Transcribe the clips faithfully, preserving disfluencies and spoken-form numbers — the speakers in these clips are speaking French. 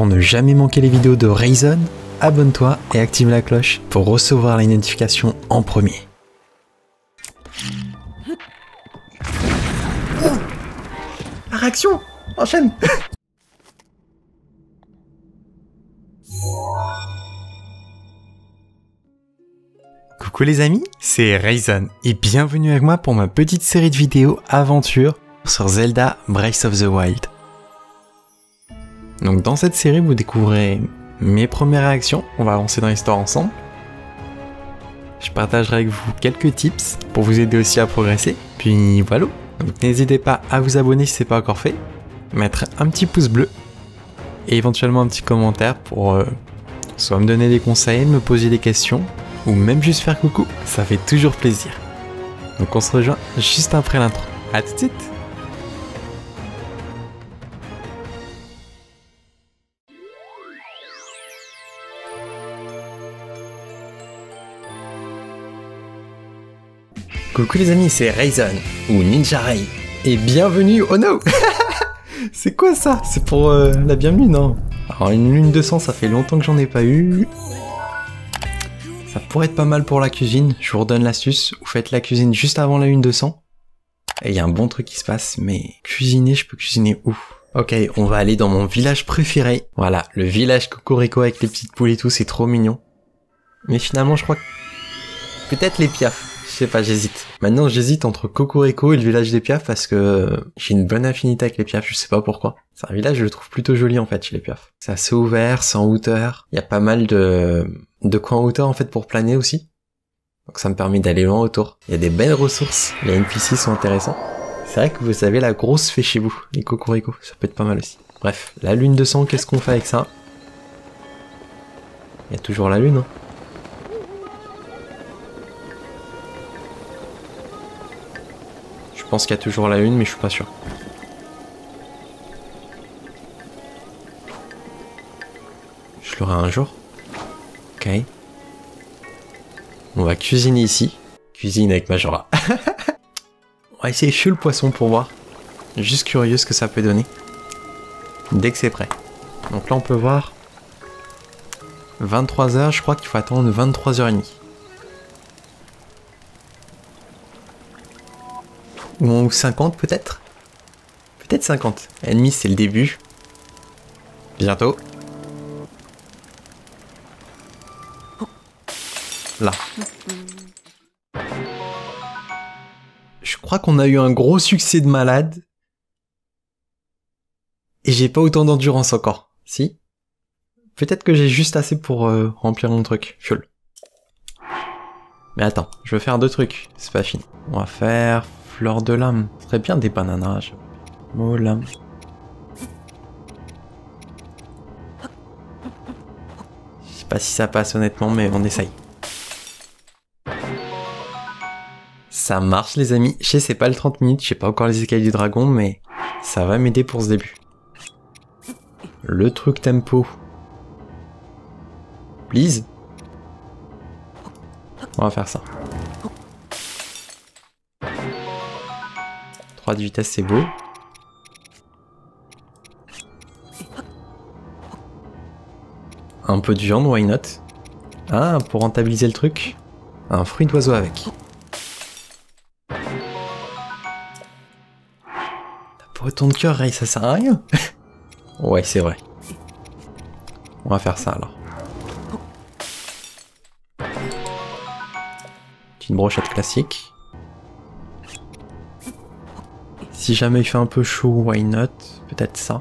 Pour ne jamais manquer les vidéos de Rayzone, abonne-toi et active la cloche pour recevoir les notifications en premier. La réaction! Enchaîne! Coucou les amis, c'est Rayzone et bienvenue avec moi pour ma petite série de vidéos aventure sur Zelda Breath of the Wild. Donc dans cette série vous découvrez mes premières réactions, on va avancer dans l'histoire ensemble. Je partagerai avec vous quelques tips pour vous aider aussi à progresser, puis voilà. Donc n'hésitez pas à vous abonner si ce n'est pas encore fait, mettre un petit pouce bleu et éventuellement un petit commentaire pour euh, soit me donner des conseils, me poser des questions ou même juste faire coucou, ça fait toujours plaisir. Donc on se rejoint juste après l'intro. A tout de suite. Coucou les amis, c'est Rayzone, ou Ninja Ray, et bienvenue au No. C'est quoi ça? C'est pour euh, la bienvenue, non? Alors une lune de sang, ça fait longtemps que j'en ai pas eu. Ça pourrait être pas mal pour la cuisine, je vous redonne l'astuce, vous faites la cuisine juste avant la lune de sang, et il y a un bon truc qui se passe, mais cuisiner, je peux cuisiner où? Ok, on va aller dans mon village préféré, voilà, le village Cocorico avec les petites poules et tout, c'est trop mignon. Mais finalement, je crois que... peut-être les piafs. Je sais pas, j'hésite. Maintenant, j'hésite entre Cocorico et le village des piafs parce que j'ai une bonne affinité avec les piafs, je sais pas pourquoi. C'est un village, je le trouve plutôt joli en fait chez les piafs. C'est assez ouvert, c'est en hauteur. Il y a pas mal de, de coins en hauteur en fait pour planer aussi. Donc ça me permet d'aller loin autour. Il y a des belles ressources, les N P C sont intéressants. C'est vrai que vous avez la grosse fée chez vous, les Cocorico, ça peut être pas mal aussi. Bref, la lune de sang, qu'est-ce qu'on fait avec ça? Il y a toujours la lune, hein. Je pense qu'il y a toujours la lune, mais je suis pas sûr. Je l'aurai un jour. Ok. On va cuisiner ici. Cuisine avec Majora. On va essayer de le poisson pour voir. Juste curieux ce que ça peut donner. Dès que c'est prêt. Donc là on peut voir. vingt-trois heures, je crois qu'il faut attendre vingt-trois heures trente. Ou cinquante peut-être? Peut-être cinquante. Ennemi, c'est le début. Bientôt. Là. Je crois qu'on a eu un gros succès de malade. Et j'ai pas autant d'endurance encore. Si? Peut-être que j'ai juste assez pour euh, remplir mon truc. Fiole. Mais attends, je veux faire deux trucs. C'est pas fini. On va faire... fleur de lame. Ce serait bien des bananas. Oh, lame. Je sais pas si ça passe honnêtement, mais on essaye. Ça marche les amis. Je sais c'est pas le trente minutes, je sais pas encore les écailles du dragon, mais ça va m'aider pour ce début. Le truc tempo. Please. On va faire ça. trois de vitesse, c'est beau. Un peu de viande, why not? Ah, pour rentabiliser le truc. Un fruit d'oiseau avec. T'as pas autant de cœur, Ray, ça sert à rien. Ouais, c'est vrai. On va faire ça alors. Une brochette classique. Si jamais il fait un peu chaud, why not? Peut-être ça.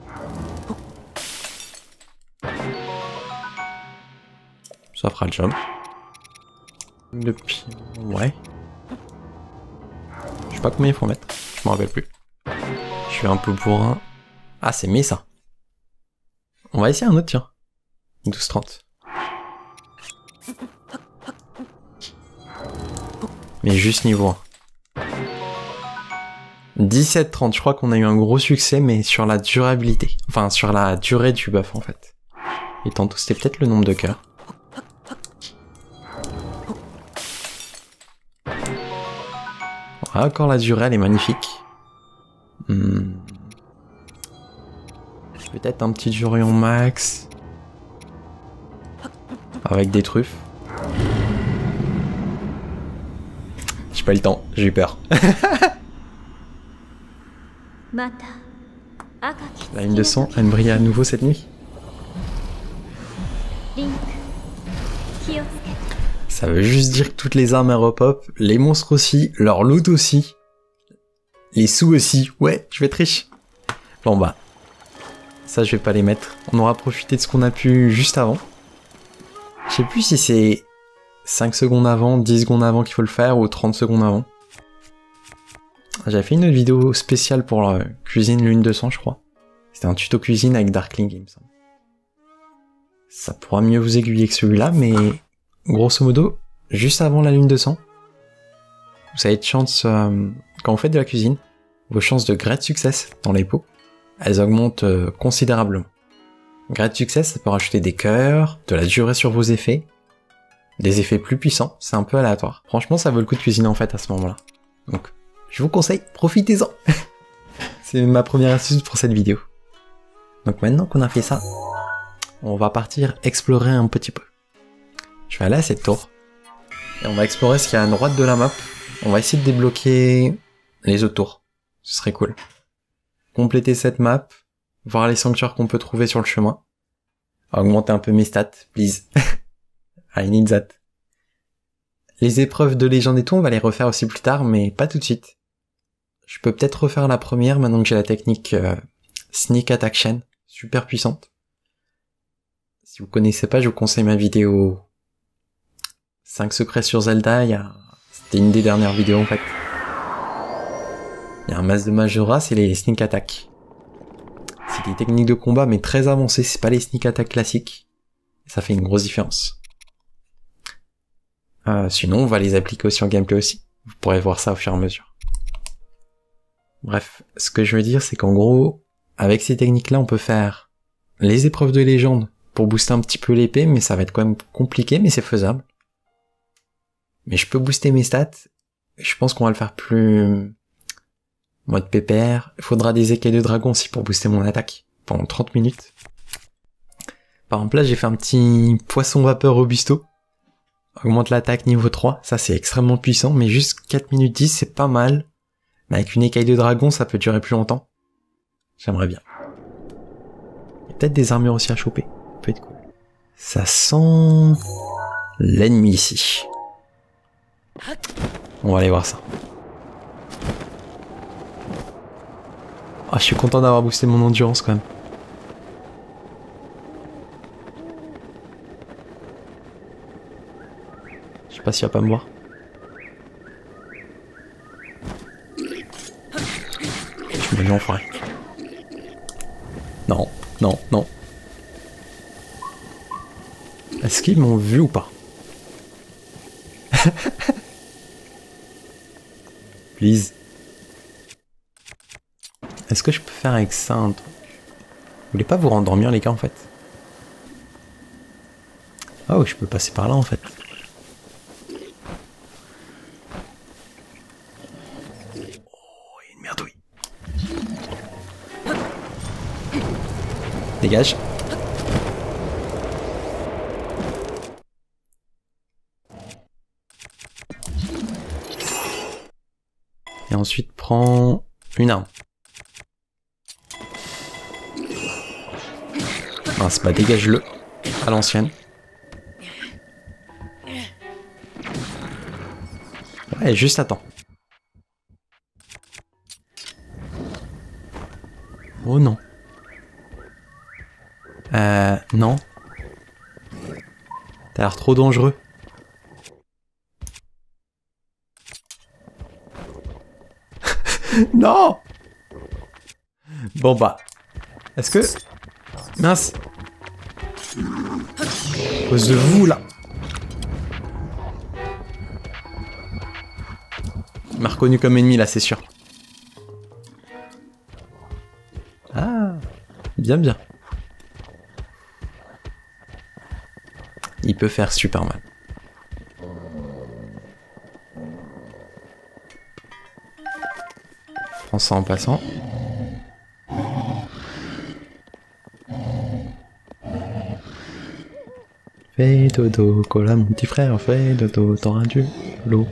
Ça fera le job. Le pi... ouais. Je sais pas combien il faut mettre. Je m'en rappelle plus. Je suis un peu bourrin. Ah, c'est mais ça. On va essayer un autre, tiens. douze trente. Mais juste niveau un. dix-sept trente, je crois qu'on a eu un gros succès, mais sur la durabilité. Enfin, sur la durée du buff, en fait. Et tantôt, c'était peut-être le nombre de cœurs. Ah, encore la durée, elle est magnifique. Hmm. Peut-être un petit Jurion max. Avec des truffes. J'ai pas eu le temps, j'ai eu peur. La ligne de sang, elle brille à nouveau cette nuit. Ça veut juste dire que toutes les armes elles repop, les monstres aussi, leur loot aussi. Les sous aussi, ouais, je vais être riche. Bon bah, ça je vais pas les mettre. On aura profité de ce qu'on a pu juste avant. Je sais plus si c'est cinq secondes avant, dix secondes avant qu'il faut le faire ou trente secondes avant. J'avais fait une autre vidéo spéciale pour la cuisine lune deux cents je crois. C'était un tuto cuisine avec Darkling il me semble. Ça pourra mieux vous aiguiller que celui-là, mais grosso modo, juste avant la lune deux cents, vous avez de chance, euh, quand vous faites de la cuisine, vos chances de Great Success dans les pots, elles augmentent euh, considérablement. Great Success, ça peut rajouter des cœurs, de la durée sur vos effets, des effets plus puissants, c'est un peu aléatoire. Franchement, ça vaut le coup de cuisiner en fait à ce moment-là. Donc, je vous conseille, profitez-en. C'est ma première astuce pour cette vidéo. Donc maintenant qu'on a fait ça, on va partir explorer un petit peu. Je vais aller à cette tour, et on va explorer ce qu'il y a à droite de la map. On va essayer de débloquer les autres tours. Ce serait cool. Compléter cette map, voir les sanctuaires qu'on peut trouver sur le chemin. Augmenter un peu mes stats, please. I need that. Les épreuves de légende et tout, on va les refaire aussi plus tard, mais pas tout de suite. Je peux peut-être refaire la première maintenant que j'ai la technique euh, Sneak Attack Chain, super puissante. Si vous connaissez pas, je vous conseille ma vidéo cinq secrets sur Zelda, il y a... c'était une des dernières vidéos en fait. Il y a un masse de Majora, c'est les Sneak Attack. C'est des techniques de combat mais très avancées, c'est pas les Sneak Attack classiques. Ça fait une grosse différence. Euh, sinon, on va les appliquer aussi en gameplay aussi. Vous pourrez voir ça au fur et à mesure. Bref, ce que je veux dire, c'est qu'en gros, avec ces techniques-là, on peut faire les épreuves de légende pour booster un petit peu l'épée, mais ça va être quand même compliqué, mais c'est faisable. Mais je peux booster mes stats, et je pense qu'on va le faire plus mode P P R. Il faudra des écailles de dragon aussi pour booster mon attaque pendant trente minutes. Par exemple, là, j'ai fait un petit poisson vapeur robusto. Augmente l'attaque niveau trois, ça c'est extrêmement puissant, mais juste quatre minutes dix, c'est pas mal. Mais avec une écaille de dragon, ça peut durer plus longtemps. J'aimerais bien. Il y a peut-être des armures aussi à choper. Ça peut être cool. Ça sent l'ennemi ici. On va aller voir ça. Ah, je suis content d'avoir boosté mon endurance quand même. Je sais pas s'il va pas me voir. Je me mets en forêt. Non, non, non. Est-ce qu'ils m'ont vu ou pas? Please. Est-ce que je peux faire avec ça un truc? Vous voulez pas vous rendormir les gars en fait? Oh, je peux passer par là en fait. Dégage. Et ensuite prends une arme. Mince, bah dégage-le à l'ancienne. Ouais, juste attends. Oh non. Euh, non. T'as l'air trop dangereux. Non. Bon bah. Est-ce que... Mince. À cause de vous là. Il m'a reconnu comme ennemi là, c'est sûr. Ah. Bien bien. Il peut faire super mal. Prends ça en passant. Fais dodo, cola mon petit frère, fais dodo, t'auras du l'eau.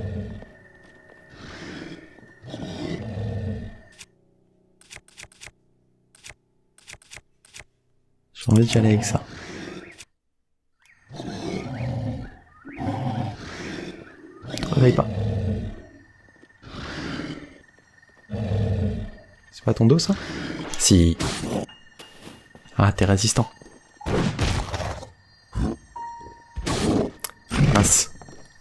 J'ai envie d'y aller avec ça. Réveille pas. C'est pas ton dos ça? Si. Ah, t'es résistant. Mince.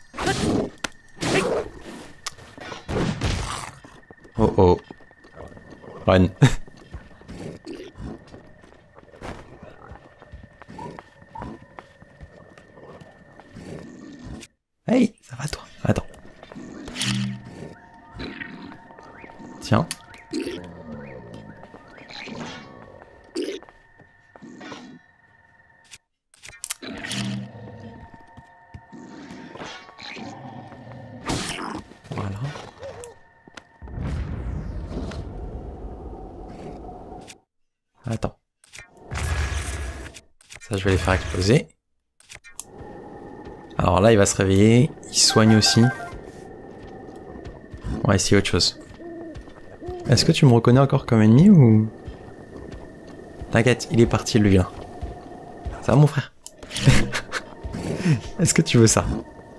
Oh oh. Run. Hey, ça va toi? Attends. Tiens. Voilà. Attends. Ça, je vais les faire exploser. Alors là, il va se réveiller. Il soigne aussi. On va essayer autre chose. Est-ce que tu me reconnais encore comme ennemi ou... T'inquiète, il est parti le vilain. Ça va mon frère? Est-ce que tu veux ça?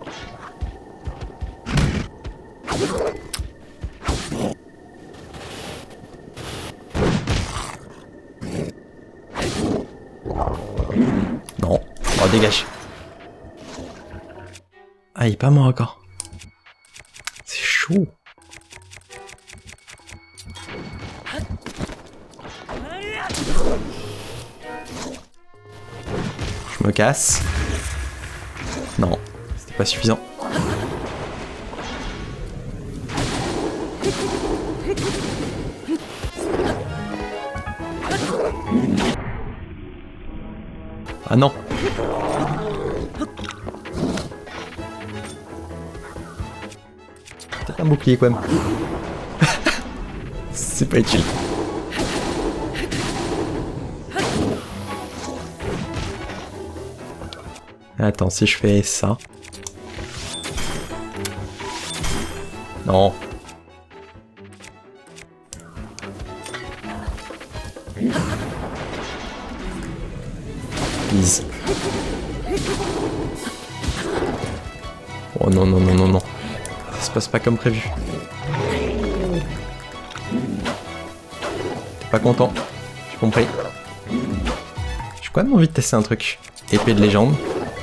Non. Oh, dégage. Ah, il est pas mort encore. C'est chaud. Je me casse. Non, c'était pas suffisant. Ah non. Peut-être un bouclier quand même. C'est pas utile. Attends, si je fais ça... Non. Please. Oh non, non, non, non, non. Ça se passe pas comme prévu. T'es pas content. J'ai compris. J'ai quand même envie de tester un truc. Épée de légende.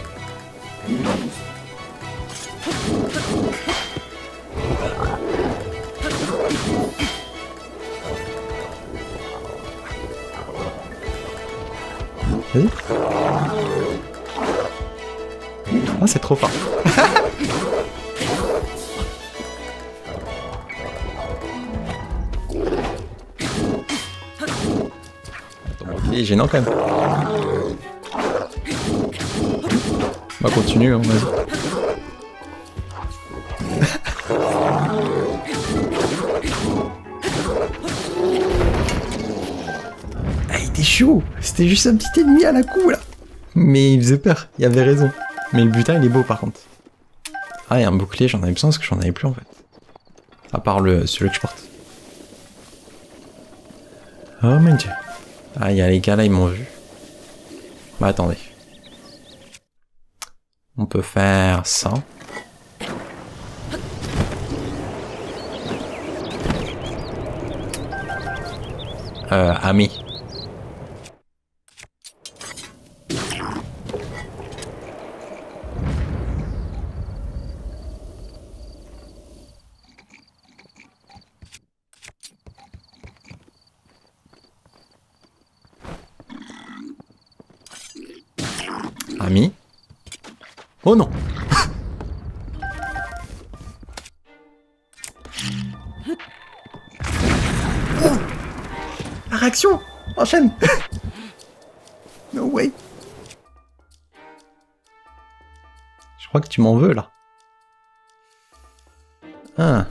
Vas-y. Ah, c'est trop fort. Attends, ok, gênant quand même. On va continuer, hein, vas-y. Ah, il était chaud. C'était juste un petit ennemi à la cou, là. Mais il faisait peur, il avait raison. Mais le butin, il est beau, par contre. Ah, et un bouclier, j'en avais besoin parce que j'en avais plus, en fait. À part le celui que je porte. Oh mon dieu. Ah, il y a les gars là, ils m'ont vu. Bah attendez. On peut faire ça. Euh, ami. Ami. Oh non. Oh, la réaction. Enchaîne. No way. Je crois que tu m'en veux là. Ah.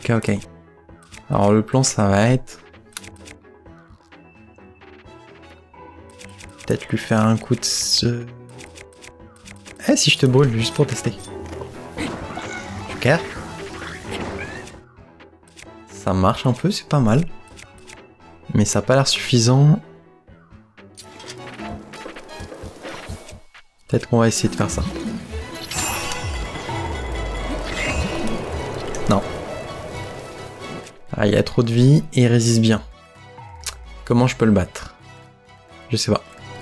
Ok, ok. Alors le plan, ça va être... Peut-être lui faire un coup de... ce... Eh, si je te brûle, juste pour tester. Joker. Ça marche un peu, c'est pas mal. Mais ça a pas l'air suffisant. Peut-être qu'on va essayer de faire ça. Non. Ah, il y a trop de vie et il résiste bien. Comment je peux le battre? Je sais pas.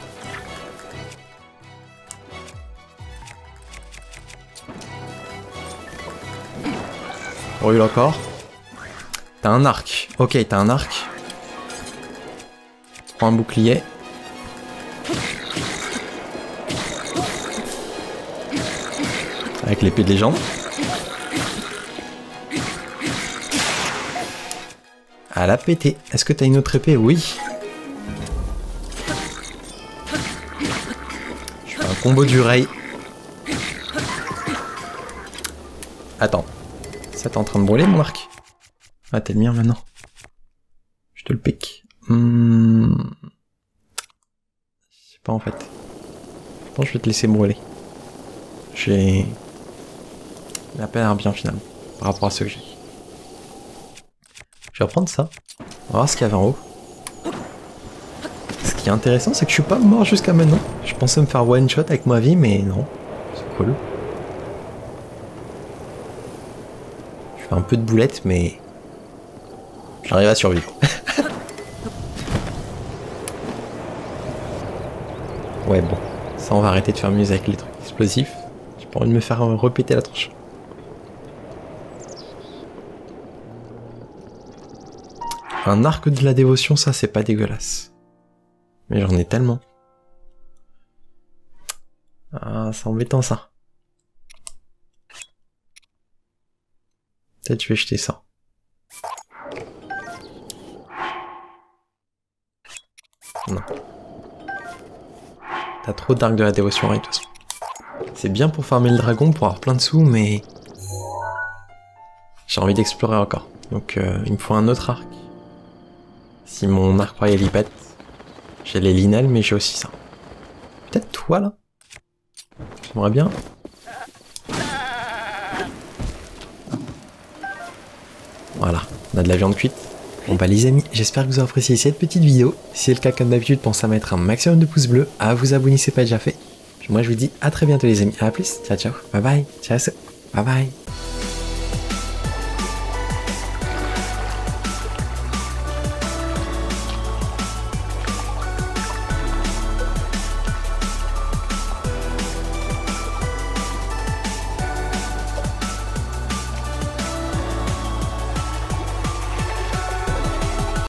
Brûle encore. T'as un arc. Ok, t'as un arc. Prends un bouclier. Avec l'épée de légende. Elle a pété. Est-ce que t'as une autre épée? Oui. Je fais un combo du Ray. Attends. Ça t'es en train de brûler mon arc? Ah, t'es le mien maintenant. Je te le pique. Hmm. Je sais pas en fait. Bon, je vais te laisser brûler. J'ai... Il a pas l'air bien finalement, par rapport à ce que j'ai. Je vais reprendre ça. On va voir ce qu'il y avait en haut. Ce qui est intéressant, c'est que je suis pas mort jusqu'à maintenant. Je pensais me faire one shot avec ma vie, mais non. C'est cool. Je fais un peu de boulettes, mais... J'arrive à survivre. Ouais, bon. Ça, on va arrêter de faire mieux avec les trucs explosifs. J'ai pas envie de me faire répéter la tronche. Un arc de la dévotion, ça, c'est pas dégueulasse. Mais j'en ai tellement. Ah, c'est embêtant, ça. Peut-être je vais jeter ça. Non. T'as trop d'arcs de la dévotion, Ray, de toute façon. C'est bien pour farmer le dragon, pour avoir plein de sous, mais... J'ai envie d'explorer encore. Donc, euh, il me faut un autre arc. Si mon arc royal y pète. J'ai les linelles, mais j'ai aussi ça. Peut-être toi, là? J'aimerais bien. Voilà, on a de la viande cuite. Bon bah les amis, j'espère que vous avez apprécié cette petite vidéo. Si c'est le cas, comme d'habitude, pensez à mettre un maximum de pouces bleus, à vous abonner si ce n'est pas déjà fait. Puis moi je vous dis à très bientôt les amis, à plus, ciao ciao, bye bye, ciao, bye bye.